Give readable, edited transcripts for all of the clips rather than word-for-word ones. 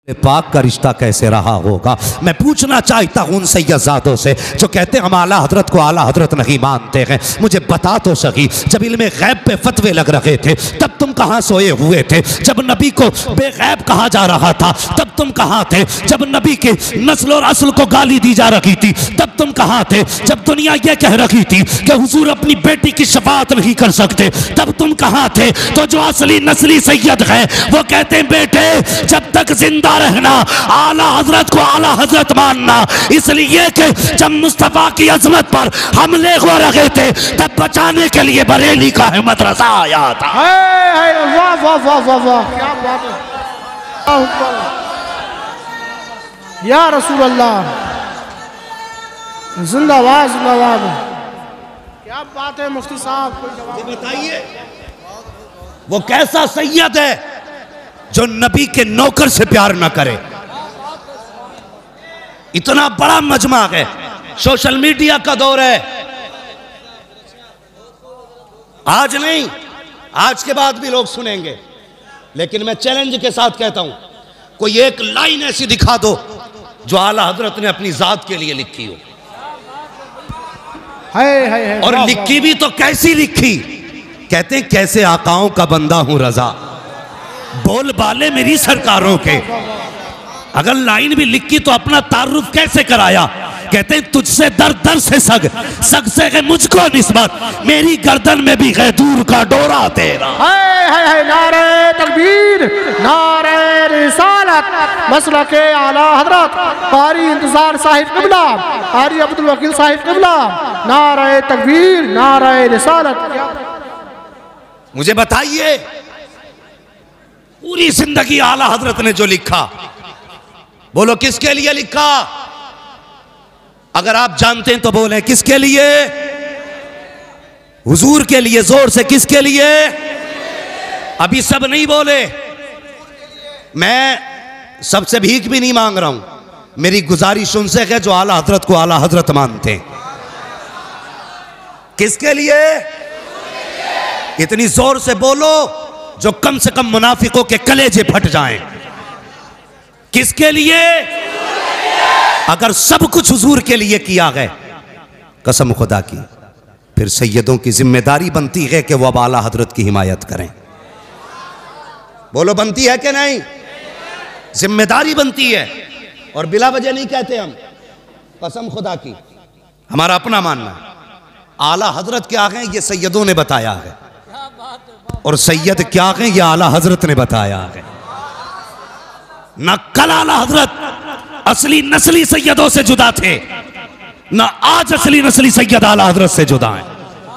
पाक का रिश्ता कैसे रहा होगा। मैं पूछना चाहता हूँ उन सैयदजादों से जो कहते हैं हम आला हजरत को आला हजरत नहीं मानते हैं, मुझे बता तो सही, जब इल्मे गैब पे फतवे लग रहे थे तब तुम कहाँ सोए हुए थे? जब नबी को बेगैब कहा जा रहा था तब तुम कहाँ थे? जब नबी के नस्ल और असल को गाली दी जा रही थी तब तुम कहाँ थे? जब दुनिया ये कह रही थी कि हुजूर अपनी बेटी की शफाअत नहीं कर सकते तब तुम कहाँ थे? तो जो असली नस्ली सैयद है वो कहते हैं बेटे जब तक जिंदा रहना आला हजरत को आला हजरत मानना, इसलिए कि जब मुस्तफा की अजमत पर हमले हो रहे थे तब बचाने के लिए बरेली का है मदरसा आया था। वाह वाह वाह वाह वाह, क्या बात है या रसूल अल्लाह, जिंदाबाद जिंदाबाद, क्या बात है मुफ्ती साहब, कोई जवाब बताइए वो कैसा सैयद है जो नबी के नौकर से प्यार ना करे? इतना बड़ा मजमा है, सोशल मीडिया का दौर है, आज नहीं आज के बाद भी लोग सुनेंगे, लेकिन मैं चैलेंज के साथ कहता हूं कोई एक लाइन ऐसी दिखा दो जो आला हजरत ने अपनी जात के लिए लिखी हो। है और लिखी भी तो कैसी लिखी? कहते हैं कैसे आकाओं का बंदा हूं रजा, बोल बाले मेरी सरकारों के। अगर लाइन भी लिखी तो अपना तारुफ कैसे कराया? कहते हैं तुझसे दर दर से सग, सग से है मुझको निस्बत, मेरी गर्दन में भी है दूर का डोरा तेरा। है नारे तकबीर, नारे रिसालत, मसला के आला हजरत कारी इंतजार साहिब क़िबला, कारी अब्दुल वकील साहिब क़िबला, नारे तकबीर, नारे रिसालत। मुझे बताइए पूरी जिंदगी आला हजरत ने जो लिखा, बोलो किसके लिए लिखा? अगर आप जानते हैं तो बोले किसके लिए? हुजूर के लिए, जोर से किसके लिए? अभी सब नहीं बोले, मैं सबसे भीख भी नहीं मांग रहा हूं, मेरी गुजारिश उनसे है जो आला हजरत को आला हजरत मानते हैं। किसके लिए? इतनी जोर से बोलो जो कम से कम मुनाफिकों के कलेजे फट जाएं। किसके लिए? अगर सब कुछ हुजूर के लिए किया गया, कसम खुदा की, फिर सैयदों की जिम्मेदारी बनती है कि वो अब आला हजरत की हिमायत करें। बोलो बनती है कि नहीं? जिम्मेदारी बनती है, और बिला वजह नहीं कहते हम, कसम खुदा की, हमारा अपना मानना है। आला हजरत क्या है ये सैयदों ने बताया है, और सैयद क्या है ये आला हजरत ने बताया है। न कल आला हजरत असली नस्ली सैयदों से जुदा थे, न आज असली नस्ली सैयद आला हजरत से जुदा हैं।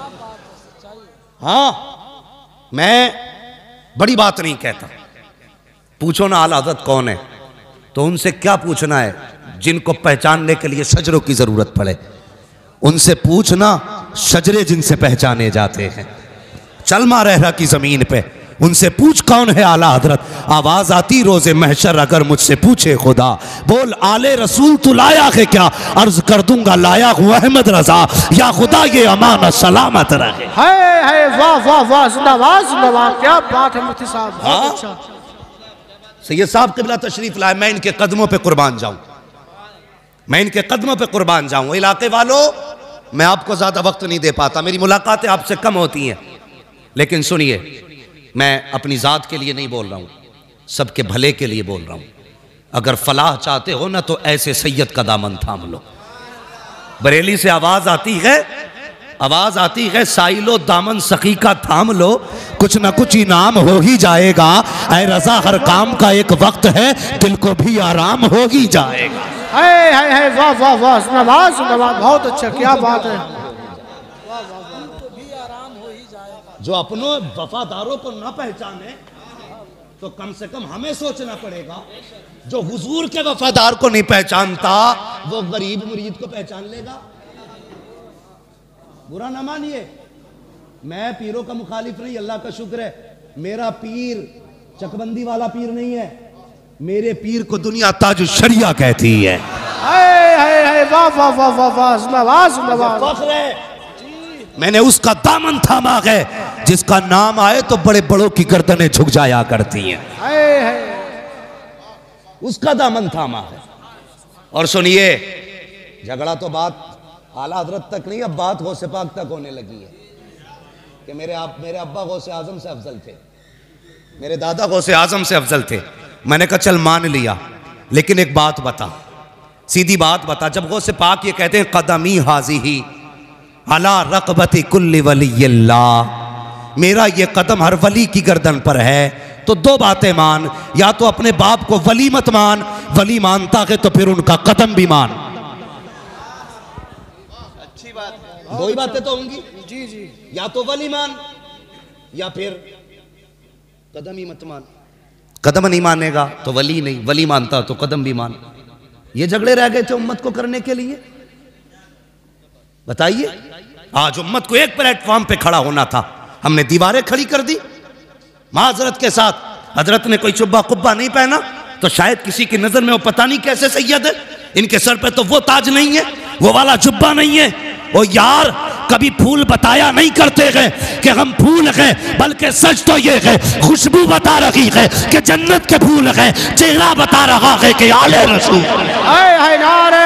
हाँ, मैं बड़ी बात नहीं कहता, पूछो ना आला हजरत कौन है, तो उनसे क्या पूछना है जिनको पहचानने के लिए शजरों की जरूरत पड़े? उनसे पूछना शजरे जिनसे पहचाने जाते हैं। चलमा रहरा की जमीन पे उनसे पूछ कौन है आला हजरत। आवाज आती रोजे महशर अगर मुझसे पूछे खुदा, बोल आले रसूल तू लाया है क्या? अर्ज कर दूंगा लाया हूँ अहमद रजा, या खुदा ये अमान सलामत रहे। है वाह वाह वाह, जिंदाबाद जिंदाबाद, क्या बात है मुफ्ती साहब, बहुत अच्छा। सैयद साहब क़िबला तशरीफ लाए, मैं इनके कदमों पे कुर्बान जाऊं, मैं इनके कदमों पे कुर्बान जाऊं। इलाके वालों, मैं आपको ज्यादा वक्त नहीं दे पाता, मेरी मुलाकातें आपसे कम होती हैं, लेकिन सुनिए, मैं अपनी ज़ात के लिए नहीं बोल रहा हूँ, सबके भले के लिए बोल रहा हूँ। अगर फलाह चाहते हो ना तो ऐसे सैयद का दामन थाम लो। बरेली से आवाज आती है साइलो दामन सखी का थाम लो, कुछ ना कुछ इनाम हो ही जाएगा। ऐ रजा हर काम का एक वक्त है, दिल को भी आराम हो ही जाएगा। है वाह वाह वाह, जिंदाबाद जिंदाबाद, बहुत अच्छा, क्या बात है। जो अपनों वफादारों को ना पहचाने तो कम से कम हमें सोचना पड़ेगा, जो हुजूर के वफादार को नहीं पहचानता वो गरीब मुरीद को पहचान लेगा। बुरा ना मानिए, मैं पीरों का मुखालिफ नहीं, अल्लाह का शुक्र है, मेरा पीर चकबंदी वाला पीर नहीं है, मेरे पीर को दुनिया ताज शरिया कहती है। वाह वाह वाह वाह वाह, जिंदाबाद जिंदाबाद। मैंने उसका दामन थामा है जिसका नाम आए तो बड़े बड़ों की गर्दनें झुक जाया करती हैं। उसका दामन थामा है। और सुनिए, झगड़ा तो बात आला हजरत तक नहीं, अब बात गौसे पाक तक होने लगी है कि मेरे अब्बा गौसे आजम से अफजल थे, मेरे दादा गौसे आजम से अफजल थे। मैंने कहा चल मान लिया, लेकिन एक बात बता, सीधी बात बता, जब गौसे पाक ये कहते हैं कदमी हाज़िही अला रक़बती कुल्ली वलिय्यिल्लाह, मेरा ये कदम हर वली की गर्दन पर है, तो दो बातें मान, या तो अपने बाप को वली मत मान, वली मानता है तो फिर उनका कदम भी मान। अच्छी बात है। दो ही बातें तो होंगी, जी जी, या तो वली मान या फिर कदम ही मत मान। कदम नहीं मानेगा तो वली नहीं, वली मानता तो कदम भी मान। ये झगड़े रह गए थे उम्मत को करने के लिए। बताइए, आज उम्मत को एक प्लेटफॉर्म पे खड़ा होना था, हमने दीवारें खड़ी कर दी। माजरत के साथ, हजरत ने कोई चुब्बा कुब्बा नहीं पहना तो शायद किसी की नजर में वो पता नहीं कैसे सैयद है, इनके सर पे तो वो ताज नहीं है, वो वाला जुब्बा नहीं है। वो यार कभी फूल बताया नहीं करते हैं कि हम फूल हैं, बल्कि सच तो ये है खुशबू बता रही है कि जन्नत के फूल हैं, चेहरा बता रहा है कि आले रसूल। हाय हाय नारे